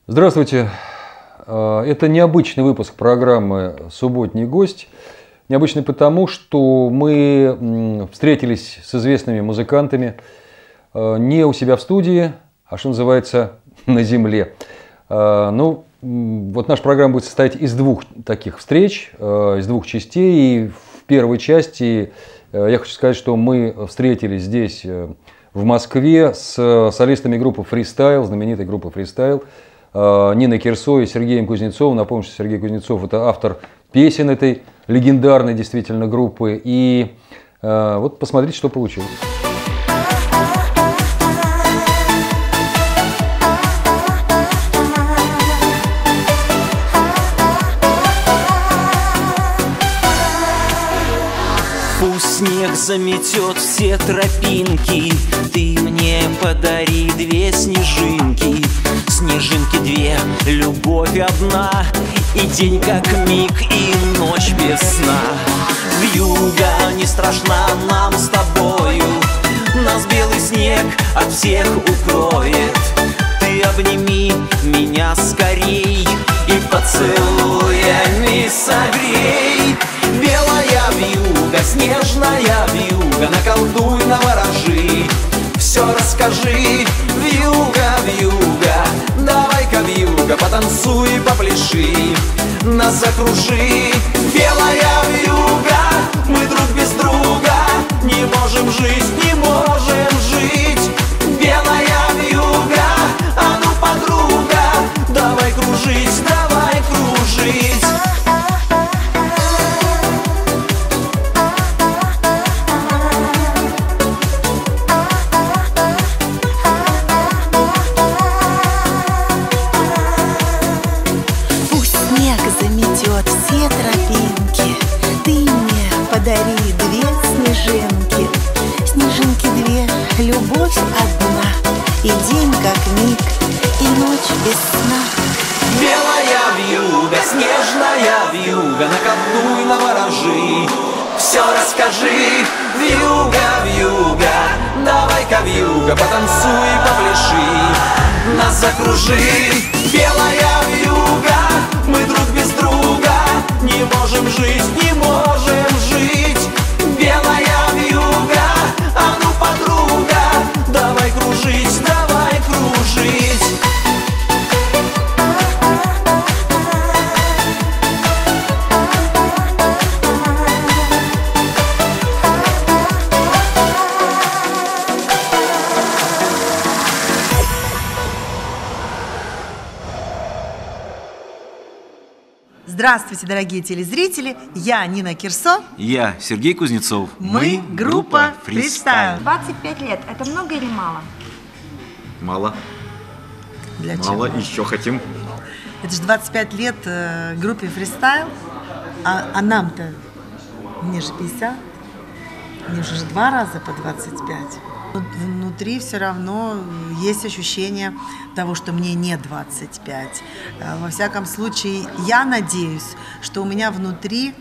Здравствуйте. Это необычный выпуск программы «Субботний гость». Необычный потому, что мы встретились с известными музыкантами не у себя в студии, а, что называется, на земле. Вот наша программа будет состоять из двух таких встреч, из двух частей. И в первой части я хочу сказать, что мы встретились здесь, в Москве, с солистами группы «Фристайл», знаменитой группы «Фристайл», Ниной Кирсо и Сергеем Кузнецовым. Напомню, что Сергей Кузнецов – это автор песен этой легендарной действительно группы. И вот посмотрите, что получилось. Пусть снег заметет все тропинки, ты мне подари две снежинки. Снежинки две, любовь одна, и день как миг, и ночь без сна. Вьюга не страшна нам с тобою, нас белый снег от всех укроет. Ты обними меня скорей и поцелуями согрей. Белая вьюга, снежная вьюга, наколдуй, наворожи, все расскажи. Вьюга, вьюга, давай-ка вьюга, потанцуй и попляши, нас закружи. Белая вьюга, мы друг без друга не можем жить, не можем жить. Белая вьюга, а ну, подруга, давай кружить, давай кружить. Все тропинки, ты мне подари две снежинки. Снежинки две, любовь одна, и день как миг, и ночь без сна. Белая вьюга, снежная вьюга, наколдуй, наворожи, все расскажи. Вьюга, вьюга, давай-ка вьюга, потанцуй и попляши, нас закружи. Белая вьюга, мы друг без друга не можем жить, не можем жить. Белая вьюга, а ну, подруга, давай кружить, давай кружить. Здравствуйте, дорогие телезрители! Я Нина Кирсо. Я Сергей Кузнецов. Мы группа «Фристайл». 25 лет. Это много или мало? Мало. Для чего? Мало, еще хотим. Это же 25 лет группе «Фристайл», а нам-то, мне же 50, мне уже 2 раза по 25. Внутри все равно есть ощущение того, что мне не 25. Во всяком случае, я надеюсь, что у меня внутри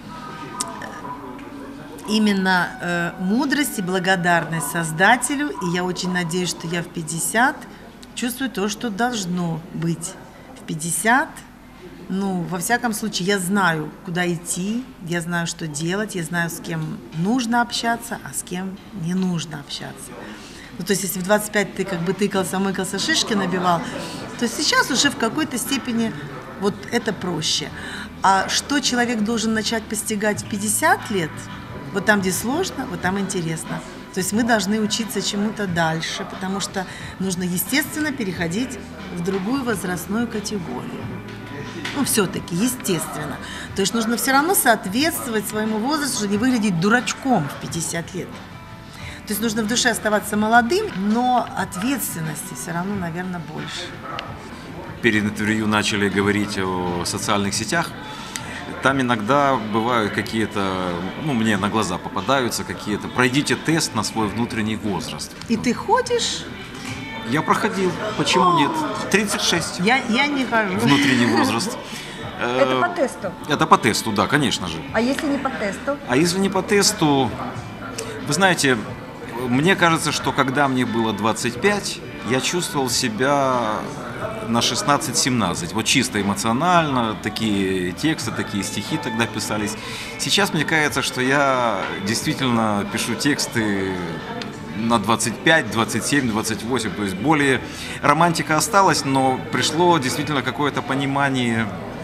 именно мудрость и благодарность Создателю. И я очень надеюсь, что я в 50 чувствую то, что должно быть. В 50, во всяком случае, я знаю, куда идти, я знаю, что делать, я знаю, с кем нужно общаться, а с кем не нужно общаться. То есть, если в 25 ты как бы тыкался, мыкался, шишки набивал, то сейчас уже в какой-то степени вот это проще. А что человек должен начать постигать в 50 лет, вот там, где сложно, вот там интересно. То есть мы должны учиться чему-то дальше, потому что нужно, естественно, переходить в другую возрастную категорию. Все-таки, естественно. То есть нужно все равно соответствовать своему возрасту, не выглядеть дурачком в 50 лет. То есть нужно в душе оставаться молодым, но ответственности все равно, наверное, больше. Перед интервью начали говорить о социальных сетях. Там иногда бывают какие-то, мне на глаза попадаются какие-то. Пройдите тест на свой внутренний возраст. И ты ходишь? Я проходил. Почему нет? 36. Я не хожу. Внутренний возраст. Это по тесту? Это по тесту, да, конечно же. А если не по тесту? А если не по тесту, вы знаете, мне кажется, что когда мне было 25, я чувствовал себя на 16-17. Вот чисто эмоционально, такие тексты, такие стихи тогда писались. Сейчас мне кажется, что я действительно пишу тексты на 25, 27, 28. То есть более романтика осталась, но пришло действительно какое-то понимание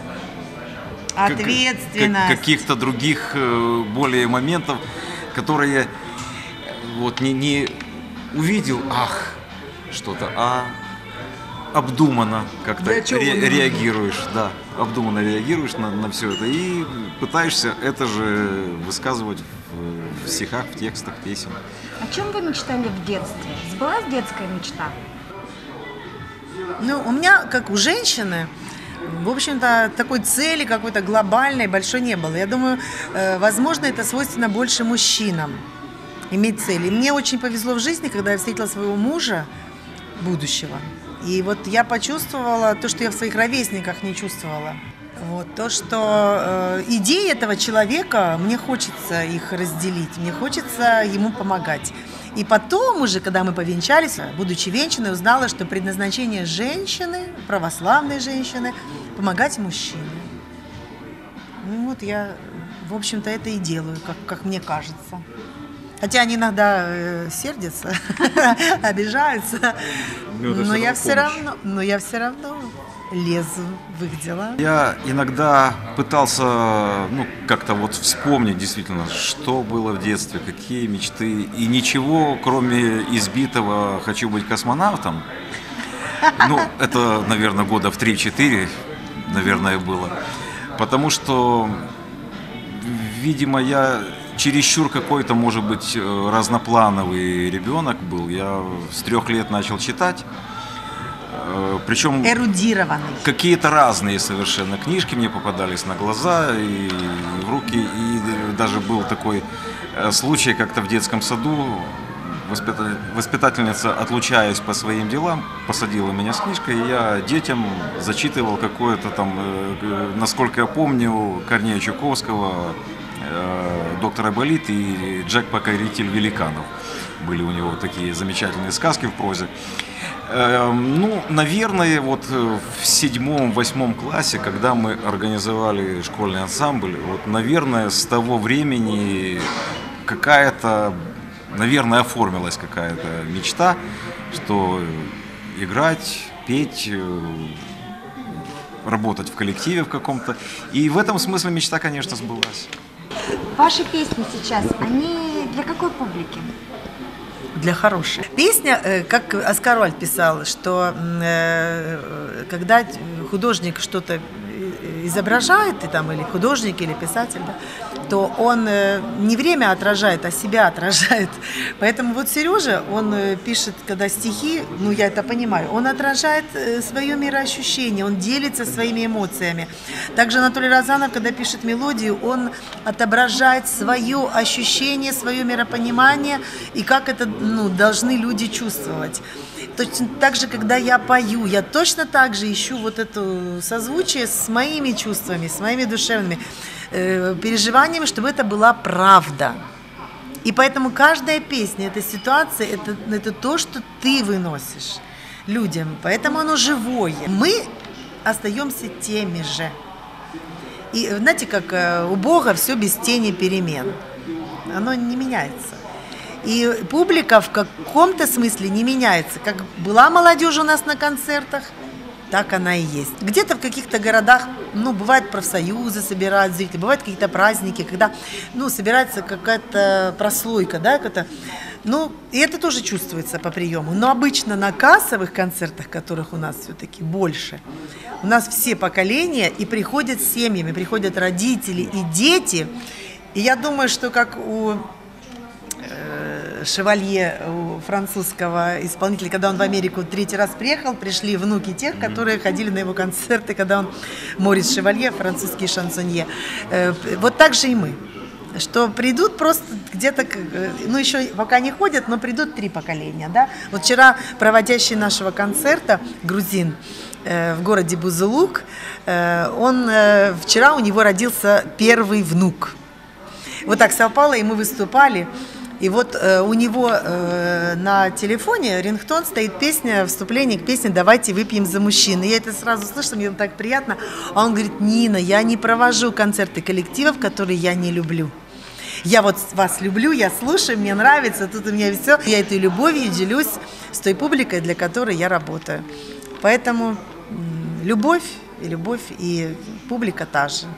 Ответственность. каких-то других более моментов, которые вот не увидел, что-то, обдуманно как-то реагируешь, да, обдуманно реагируешь на все это и пытаешься это же высказывать в стихах, в текстах песен. О чем вы мечтали в детстве? Сбылась детская мечта? Ну, у меня, как у женщины, в общем-то, такой цели какой-то глобальной, большой не было. Я думаю, возможно, это свойственно больше мужчинам, иметь цели. И мне очень повезло в жизни, когда я встретила своего мужа, будущего. И вот я почувствовала то, что я в своих ровесниках не чувствовала. Вот, то, что идеи этого человека, мне хочется их разделить, мне хочется ему помогать. И потом уже, когда мы повенчались, будучи венчанной, узнала, что предназначение женщины, православной женщины, помогать мужчине. Ну вот я, в общем-то, это и делаю, как мне кажется. Хотя они иногда сердятся, обижаются, но я все равно лезу в их дела. Я иногда пытался, как-то вот вспомнить действительно, что было в детстве, какие мечты, и ничего, кроме избитого «хочу быть космонавтом», это, наверное, года в 3-4, наверное, было, потому что, видимо, я чересчур какой-то, может быть, разноплановый ребенок был. Я с 3 лет начал читать. Причем эрудированный. Какие-то разные совершенно книжки мне попадались на глаза и в руки. И даже был такой случай, как-то в детском саду воспитательница, отлучаясь по своим делам, посадила меня с книжкой, и я детям зачитывал какое-то там, насколько я помню, Корнея Чуковского, «Доктор Айболит» и «Джек Покоритель великанов». Были у него такие замечательные сказки в прозе. Наверное, вот в 7-8 классе, когда мы организовали школьный ансамбль, вот, наверное, с того времени какая-то, наверное, оформилась какая-то мечта, что играть, петь, работать в коллективе в каком-то. И в этом смысле мечта, конечно, сбылась. Ваши песни сейчас, они для какой публики? Для хорошей. Песня, как Оскар Уальд писал, что когда художник что-то изображает, или художник, или писатель, да, то он не время отражает, а себя отражает. Поэтому вот Сережа, он пишет, когда стихи, я это понимаю, он отражает свое мироощущение, он делится своими эмоциями. Также Анатолий Розанов, когда пишет мелодию, он отображает свое ощущение, свое миропонимание и как это должны люди чувствовать. Точно так же, когда я пою, я точно так же ищу вот это созвучие с моими чувствами, с моими душевными переживаниями, чтобы это была правда. И поэтому каждая песня, эта ситуация, это то, что ты выносишь людям. Поэтому оно живое. Мы остаемся теми же. И знаете, как у Бога все без тени перемен. Оно не меняется. И публика в каком-то смысле не меняется. Как была молодежь у нас на концертах, так она и есть. Где-то в каких-то городах, бывают профсоюзы собирают зрителей, бывают какие-то праздники, когда, собирается какая-то прослойка, да, и это тоже чувствуется по приему. Но обычно на кассовых концертах, которых у нас все-таки больше, у нас все поколения и приходят с семьями, приходят родители и дети. И я думаю, что как у Шевалье, у французского исполнителя, когда он в Америку 3-й раз приехал, пришли внуки тех, которые ходили на его концерты, когда он, Морис Шевалье, французский шансонье. Вот так же и мы, что придут просто где-то, еще пока не ходят, но придут 3 поколения, да. Вот вчера проводящий нашего концерта, грузин, в городе Бузулук, вчера у него родился первый внук. Вот так совпало, и мы выступали. И вот у него на телефоне рингтон стоит песня, вступление к песне «Давайте выпьем за мужчин». И я это сразу слышу, мне так приятно. А он говорит: Нина, я не провожу концерты коллективов, которые я не люблю. Я вот вас люблю, я слушаю, мне нравится, тут у меня все. Я этой любовью делюсь с той публикой, для которой я работаю. Поэтому любовь, и публика та же.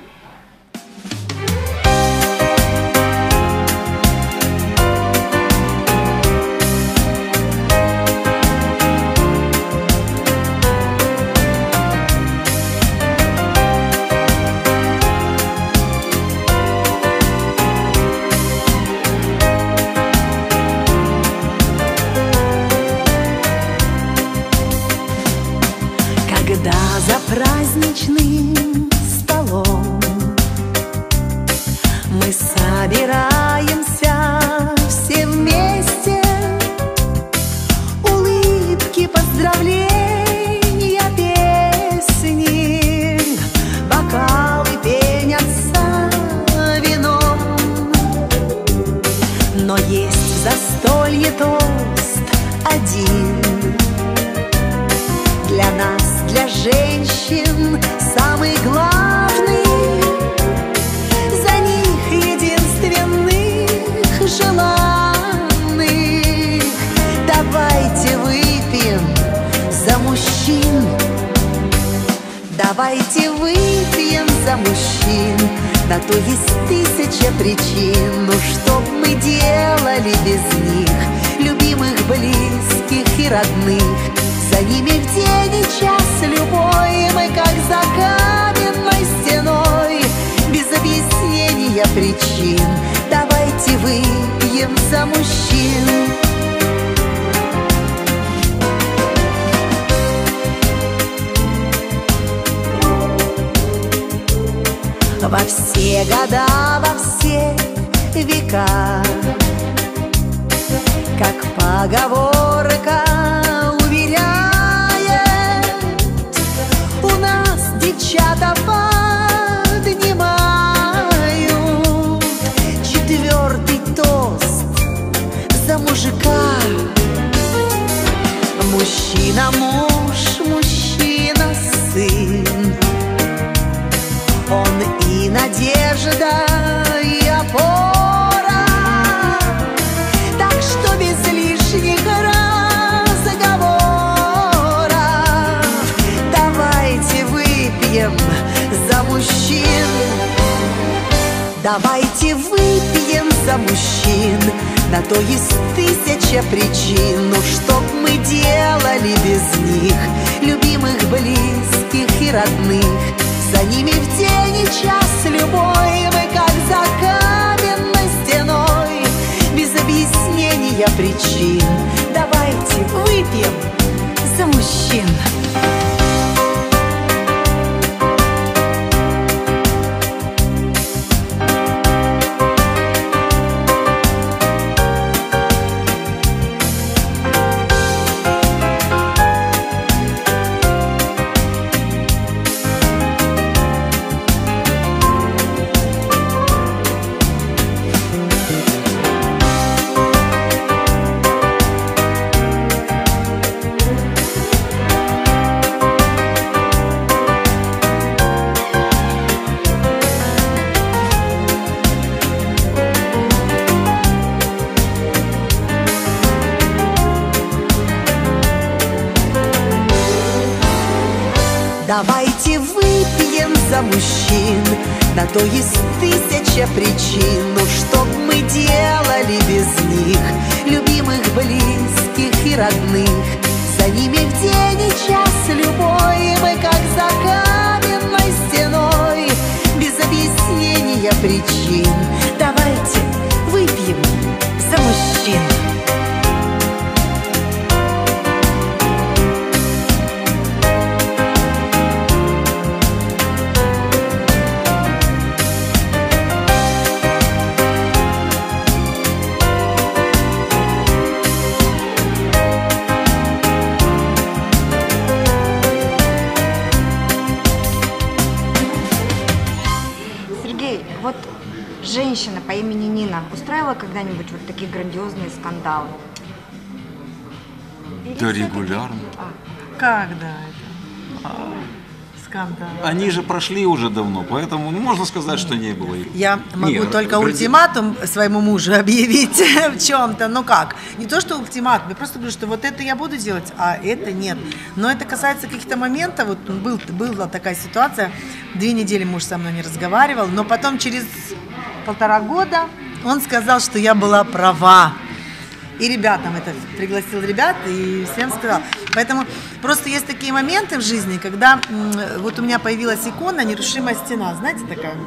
Когда за праздничным столом мы собираемся все вместе, улыбки, поздравления, песни, бокалы пенятся вином. Но есть в застолье тост один для нас, для женщин, самый главный, за них единственных желанных. Давайте выпьем за мужчин, давайте выпьем за мужчин. На то есть тысяча причин, ну что б мы делали без них, любимых, близких и родных. За ними в день и час любой мы как за каменной стеной, без объяснения причин. Давайте выпьем за мужчин. Во все года, во все века, как поговорка уверяет, у нас девчата поднимают четвертый тост за мужика. Мужчина муж, мужчина сын, он и надежда, и опора. Так что без лишних разговоров давайте выпьем за мужчин. Давайте выпьем за мужчин. На то есть тысяча причин, ну что б мы делали без них, любимых, близких и родных. За ними в день и час любой мы как за каменной стеной, без объяснения причин. Давайте выпьем за мужчин. Давайте выпьем за мужчин. На то есть тысяча причин, ну что б мы делали без них, любимых, близких и родных. За ними в день и час любой мы как за каменной стеной, без объяснения причин. Давайте выпьем за мужчин. женщина по имени Нина устраивала когда-нибудь вот такие грандиозные скандалы? Или Да всё-таки- регулярно. Когда это? Скандал. Они же прошли уже давно, поэтому можно сказать, что не было. Я могу Нет, только вроде- ультиматум своему мужу объявить в чем-то. Ну как? Не то, что ультиматум, я просто говорю, что вот это я буду делать, а это нет. Но это касается каких-то моментов. Вот была такая ситуация. 2 недели муж со мной не разговаривал, но потом через 1,5 года он сказал, что я была права. И ребятам это пригласил ребят и всем сказал. Поэтому просто есть такие моменты в жизни, когда вот у меня появилась икона «Нерушимая стена», знаете, такая.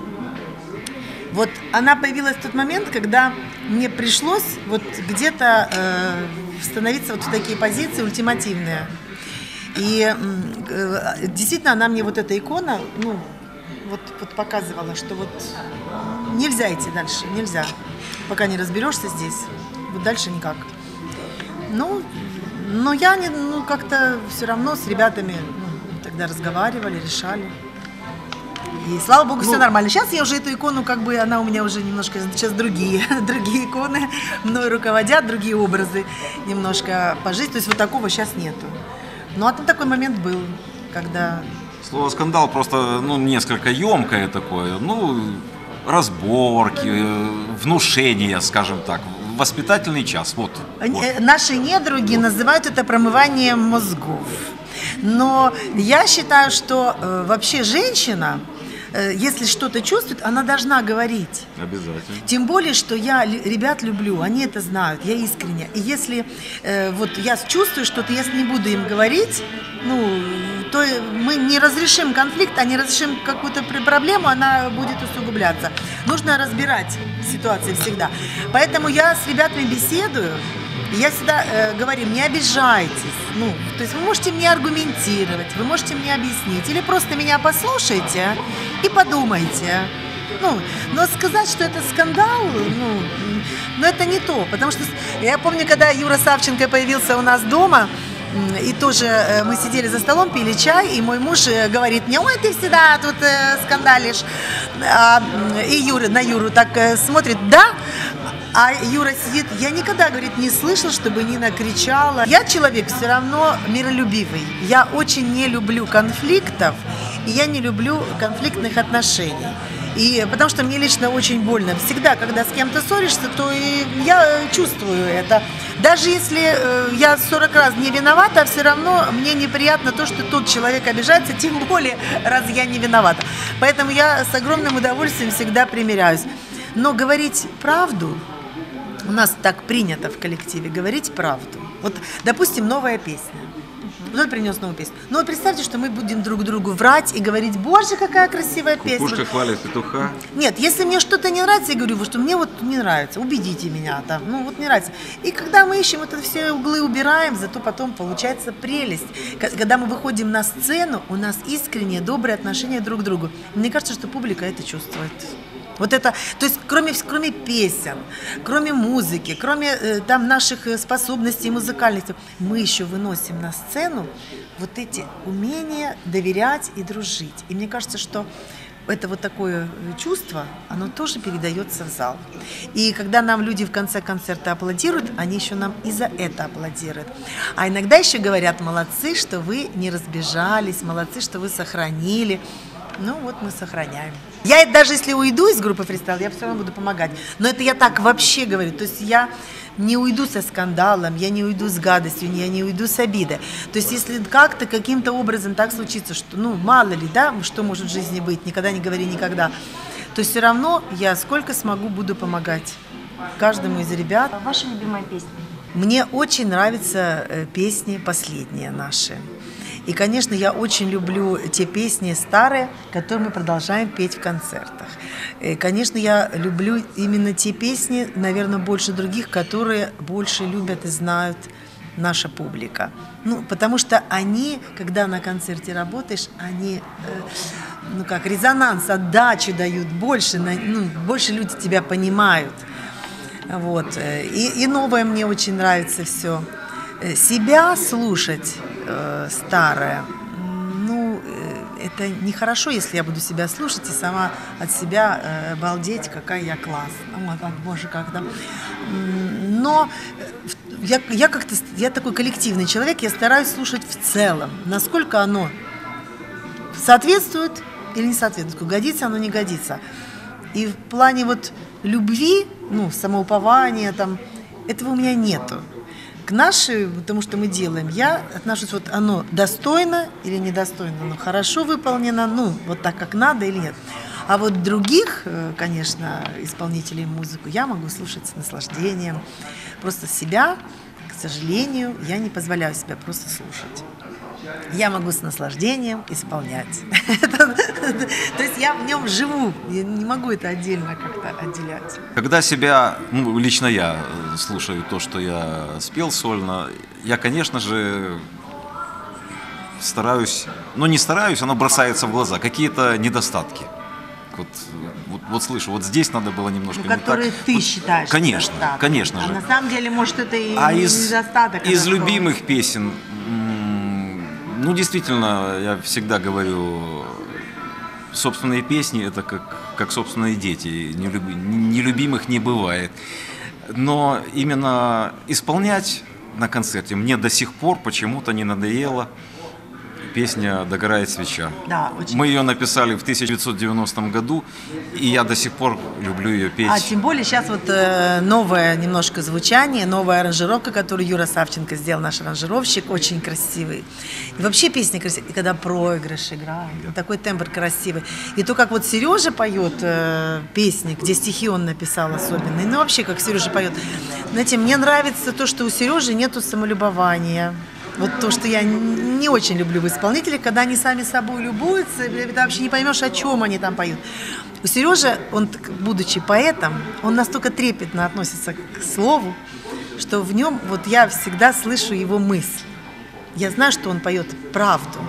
Вот она появилась в тот момент, когда мне пришлось вот где-то становиться вот в такие позиции ультимативные. И действительно она мне вот эта икона, ну, вот показывала, что вот нельзя идти дальше, нельзя, пока не разберешься здесь. Вот дальше никак. Ну, но я не, ну, как-то все равно с ребятами тогда разговаривали, решали. И слава богу, все нормально. Сейчас я уже эту икону, как бы, она у меня уже немножко, сейчас другие иконы мной руководят, другие образы немножко по жизни. То есть вот такого сейчас нету. Ну, а там такой момент был, когда... Слово «скандал» просто, ну, несколько емкое такое, ну, разборки, внушения, скажем так, воспитательный час, вот. Наши недруги называют это промыванием мозгов. Но я считаю, что вообще женщина, если что-то чувствует, она должна говорить. Обязательно. Тем более, что я ребят люблю, они это знают, я искренне. И если вот я чувствую что-то, если не буду им говорить, ну, то мы не разрешим конфликт, а не разрешим какую-то проблему, она будет усугубляться. Нужно разбирать ситуации всегда. Поэтому я с ребятами беседую, и я всегда говорю, не обижайтесь. Ну, то есть вы можете мне аргументировать, вы можете мне объяснить, или просто меня послушайте и подумайте. Ну, но сказать, что это скандал, ну, это не то. Потому что я помню, когда Юра Савченко появился у нас дома, и тоже мы сидели за столом, пили чай, и мой муж говорит мне: ой, ты всегда тут скандалишь. И Юра на Юру так смотрит: да. А Юра сидит, я никогда, говорит, не слышала, чтобы Нина кричала. Я человек все равно миролюбивый. Я очень не люблю конфликтов, и я не люблю конфликтных отношений. И потому что мне лично очень больно. Всегда, когда с кем-то ссоришься, то и я чувствую это. Даже если я 40 раз не виновата, все равно мне неприятно то, что тот человек обижается, тем более, раз я не виновата. Поэтому я с огромным удовольствием всегда примиряюсь. Но говорить правду, у нас так принято в коллективе, говорить правду. Вот, допустим, новая песня. Кто-то принес новую песню. Ну вот представьте, что мы будем друг другу врать и говорить: боже, какая красивая песня. Кукушка хвалит петуха. Нет, если мне что-то не нравится, я говорю, что мне вот не нравится, убедите меня там, ну вот не нравится. И когда мы ищем, это все углы убираем, зато потом получается прелесть. Когда мы выходим на сцену, у нас искреннее, доброе отношение друг к другу. Мне кажется, что публика это чувствует. Вот это, то есть кроме песен, кроме музыки, кроме там наших способностей музыкальности, мы еще выносим на сцену вот эти умения доверять и дружить. И мне кажется, что это вот такое чувство, оно тоже передается в зал. И когда нам люди в конце концерта аплодируют, они еще нам и за это аплодируют. А иногда еще говорят: молодцы, что вы не разбежались, молодцы, что вы сохранили. Ну вот мы сохраняем. Я даже если уйду из группы фристайл, я все равно буду помогать. Но это я так вообще говорю. То есть я не уйду со скандалом, я не уйду с гадостью, я не уйду с обидой. То есть если как-то, каким-то образом так случится, что, ну, мало ли, да, что может в жизни быть, никогда не говори никогда, то все равно я сколько смогу буду помогать каждому из ребят. Ваша любимая песня? Мне очень нравятся песни последние наши. И, конечно, я очень люблю те песни старые, которые мы продолжаем петь в концертах. И, конечно, я люблю именно те песни, наверное, больше других, которые больше любят и знают наша публика. Ну, потому что они, когда на концерте работаешь, они, ну как, резонанс, отдачу дают больше, больше люди тебя понимают. Вот. И новое мне очень нравится все. Себя слушать старое, ну, это нехорошо, если я буду себя слушать и сама от себя балдеть, какая я классная. Боже, как там. Но я такой коллективный человек, я стараюсь слушать в целом, насколько оно соответствует или не соответствует, годится оно, не годится. И в плане вот любви, самоупования, там, этого у меня нету. К тому, что мы делаем, я отношусь, вот оно достойно или недостойно, оно хорошо выполнено, вот так, как надо или нет. А вот других, конечно, исполнителей музыку я могу слушать с наслаждением. Просто себя, к сожалению, я не позволяю себя просто слушать. Я могу с наслаждением исполнять. То есть я в нем живу, я не могу это отдельно как-то отделять. Когда себя, лично я слушаю то, что я спел сольно, я, конечно же, стараюсь, не стараюсь, оно бросается в глаза, какие-то недостатки. Вот слышу, вот здесь надо было немножко не так. Которые ты считаешь. Конечно же. А на самом деле, может, это и недостаток. Из любимых песен, действительно, я всегда говорю, собственные песни – это как собственные дети, нелюбимых не бывает. Но именно исполнять на концерте мне до сих пор почему-то не надоело песня «Догорает свеча». Да, очень. Мы ее написали в 1990 году, и я до сих пор люблю ее петь. А тем более сейчас вот новое немножко звучание, новая аранжировка, которую Юра Савченко сделал, наш аранжировщик, очень красивый. И вообще песня красивая, и когда проигрыш играет, такой тембр красивый. И то, как вот Сережа поет песни, где стихи он написал особенные, вообще, как Сережа поет. Знаете, мне нравится то, что у Сережи нету самолюбования. Вот то, что я не очень люблю в исполнителях, когда они сами собой любуются, ты вообще не поймешь, о чем они там поют. У Сережи, он, будучи поэтом, он настолько трепетно относится к слову, что в нем вот я всегда слышу его мысль. Я знаю, что он поет правду.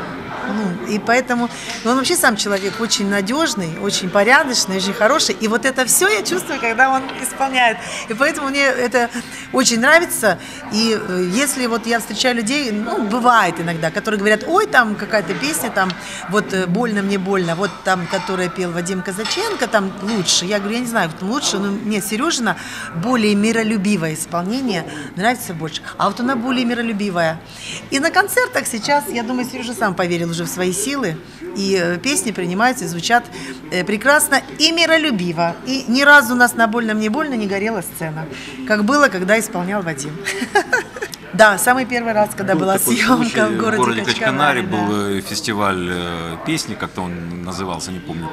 И поэтому он вообще сам человек очень надежный, очень порядочный, очень хороший. И вот это все я чувствую, когда он исполняет. И поэтому мне это очень нравится. И если вот я встречаю людей, бывает иногда, которые говорят: ой, там какая-то песня, там вот «Больно мне больно», вот там, которая пел Вадим Казаченко, там лучше. Я говорю, я не знаю, там лучше, но мне Сережина более миролюбивое исполнение нравится больше. А вот она более миролюбивая. И на концертах сейчас, я думаю, Сережа сам поверил уже в свои силы, и песни принимаются и звучат прекрасно и миролюбиво. И ни разу у нас на «Больно мне больно» не горела сцена, как было, когда исполнял Вадим. Да, самый первый раз, когда была съемка в городе Качканаре, был фестиваль песни, как-то он назывался, не помню.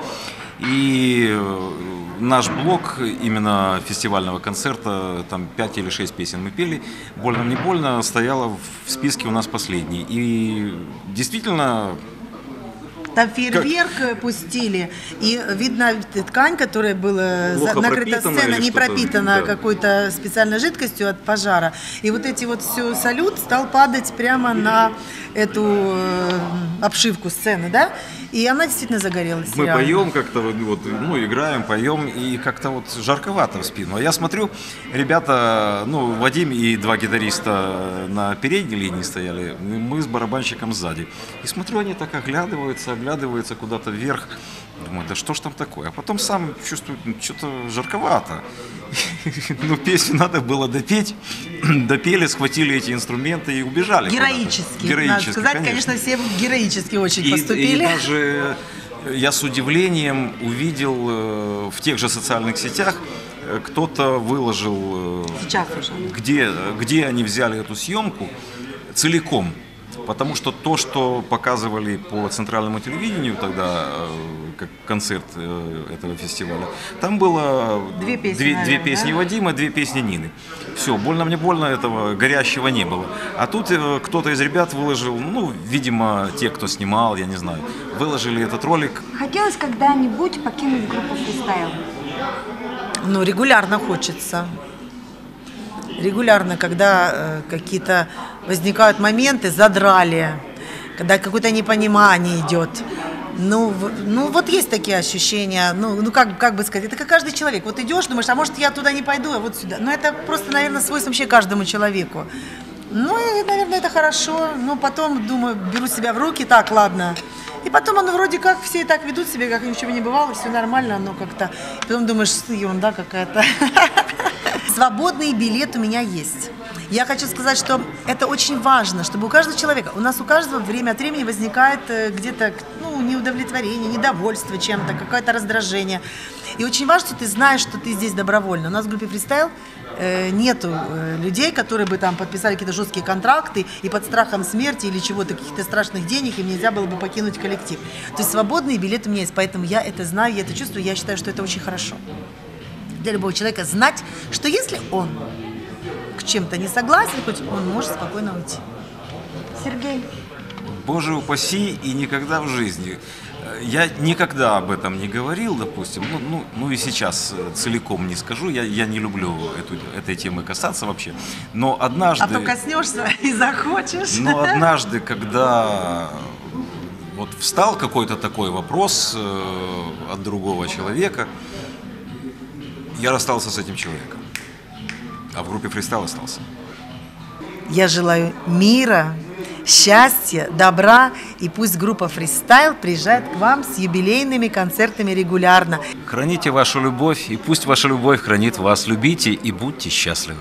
И наш блок именно фестивального концерта, там 5 или 6 песен мы пели, «Больно мне больно» стояла в списке у нас последней. И действительно... Там фейерверк пустили, и видно ткань, которая была накрыта сцена, не пропитана какой-то специальной жидкостью от пожара. И вот эти вот все салют стал падать прямо на эту обшивку сцены, да? И она действительно загорелась. Мы поем как-то, играем, поем, и как-то вот жарковато в спину. А я смотрю, ребята, Вадим и 2 гитариста на передней линии стояли, мы с барабанщиком сзади. И смотрю, они так оглядываются куда-то вверх. Думаю, да что ж там такое? А потом сам чувствую, что-то жарковато. Песню надо было допеть. Допели, схватили эти инструменты и убежали. Героически. Надо сказать, конечно, все героически очень поступили. И даже я с удивлением увидел в тех же социальных сетях, кто-то выложил, где они взяли эту съемку целиком. Потому что то, что показывали по центральному телевидению тогда, как концерт этого фестиваля, там было две песни Вадима, 2 песни Нины. Все, «Больно мне больно» этого горящего не было. А тут кто-то из ребят выложил, видимо, те, кто снимал, я не знаю, выложили этот ролик. Хотелось когда-нибудь покинуть группу «Фристайл»? Регулярно хочется. Регулярно, когда какие-то возникают моменты, задрали, когда какое-то непонимание идет. Вот есть такие ощущения, как бы сказать, это как каждый человек. Вот идешь, думаешь, а может я туда не пойду, а вот сюда. Это просто, наверное, свойство вообще каждому человеку. И, наверное, это хорошо. Потом, думаю, беру себя в руки, так, ладно, И потом оно вроде как все и так ведут себя, как ничего не бывало, все нормально, оно как-то... Потом думаешь, что ерунда какая-то. Свободный билет у меня есть. Я хочу сказать, что это очень важно, чтобы у каждого человека, у нас у каждого время от времени возникает где-то неудовлетворение, недовольство чем-то, какое-то раздражение. И очень важно, что ты знаешь, что ты здесь добровольно. У нас в группе фристайл нету людей, которые бы там подписали какие-то жесткие контракты и под страхом смерти или чего-то, каких-то страшных денег, им нельзя было бы покинуть коллектив. То есть свободный билет у меня есть, поэтому я это знаю, я это чувствую, я считаю, что это очень хорошо. Для любого человека знать, что если он к чем-то не согласен, хоть он может спокойно уйти. Сергей. Боже упаси, и никогда в жизни. Я никогда об этом не говорил, допустим, и сейчас целиком не скажу, я не люблю этой темы касаться вообще, но однажды... А то коснешься и захочешь. Но однажды, когда вот встал какой-то такой вопрос от другого человека, я расстался с этим человеком, а в группе фристайл остался. Я желаю мира, счастья, добра, и пусть группа фристайл приезжает к вам с юбилейными концертами регулярно. Храните вашу любовь, и пусть ваша любовь хранит вас. Любите и будьте счастливы.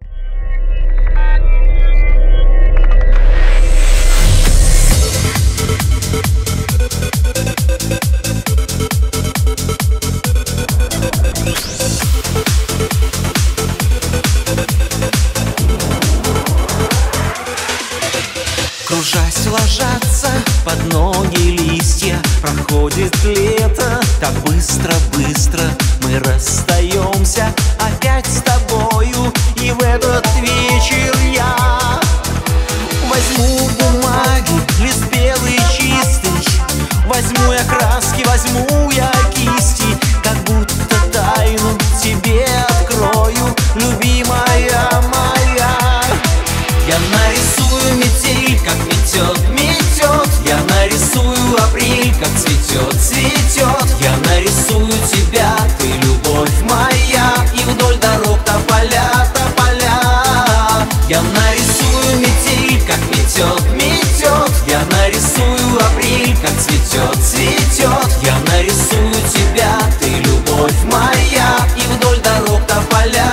Кружась, ложатся под ноги листья. Проходит лето, так быстро-быстро. Мы расстаемся опять с тобою. И в этот вечер я возьму бумаги, лист белый чистый. Возьму я краски, возьму я кисти. Как будто тайну тебе открою, любимая моя. Я нарисую метель, как метет. Я нарисую апрель, как цветет. Я нарисую тебя, ты любовь моя. И вдоль дорог тополя. Я нарисую метель, как метет. Я нарисую апрель, как цветет. Я нарисую тебя, ты любовь моя. И вдоль дорог тополя.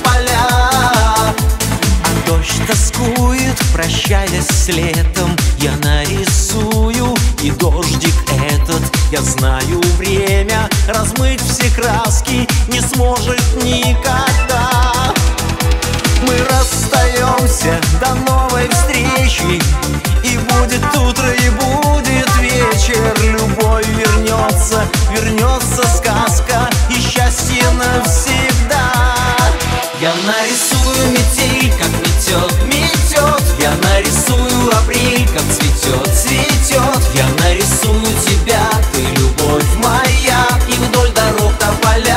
Дождь тоскует, прощаясь с летом. Я нарисую, и дождик этот, я знаю, время размыть все краски не сможет никогда. Мы расстаемся, до новой встречи. И будет утро, и будет вечер. Любовь вернется сказка, и счастье навсегда. Я нарисую метель, как метет. Я нарисую апрель, как цветет. Я нарисую тебя, ты любовь моя. И вдоль дорог тополя.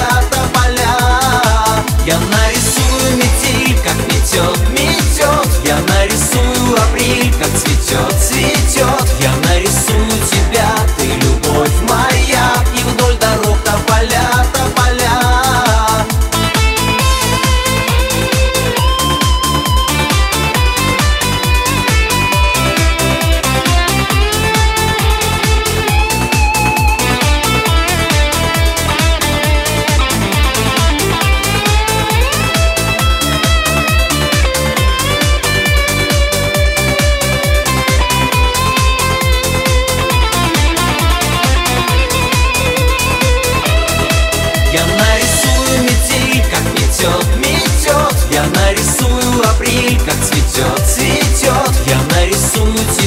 Я нарисую метель, как метет. Я нарисую апрель, как цветет. Я нарисую тебя, ты любовь моя. И вдоль дорог тополя. Я нарисую апрель, как цветет. Я нарисую тебя.